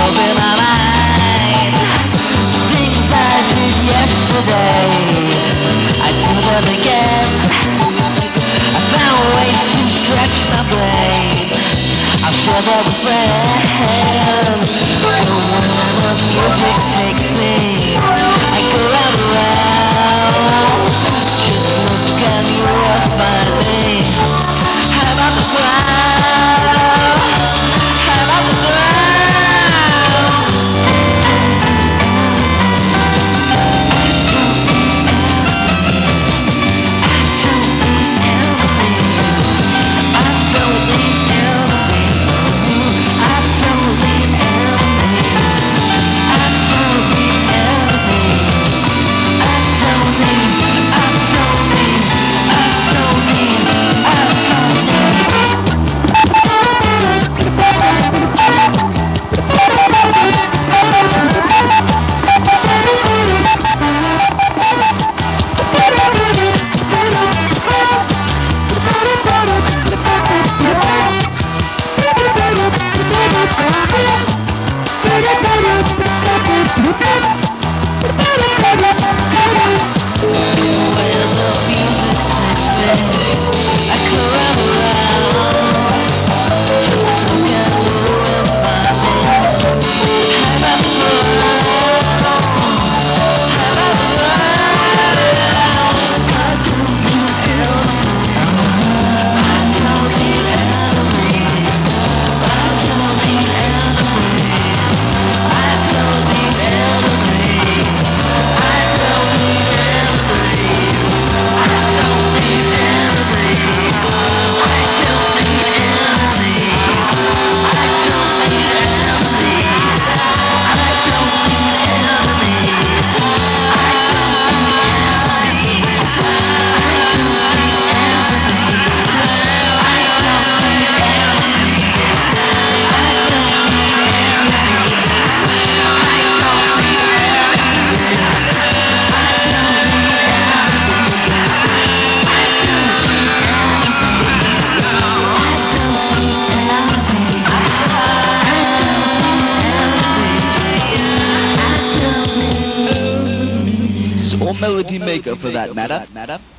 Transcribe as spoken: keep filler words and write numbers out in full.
over my mind. Things I did yesterday, I do them again. I found ways to stretch my brain. I'll share them with friends. But when the music takes me, I go round and round. Just look and you will find me. How about the ground? How about the ground? Or Melody Maker for that matter.